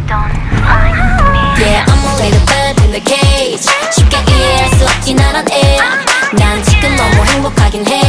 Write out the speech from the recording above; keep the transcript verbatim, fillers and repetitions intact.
Yeah, I'm a little bird in the cage. 쉽게 이해할 수 없진 않은 애. 난 지금 너무 행복하긴 해.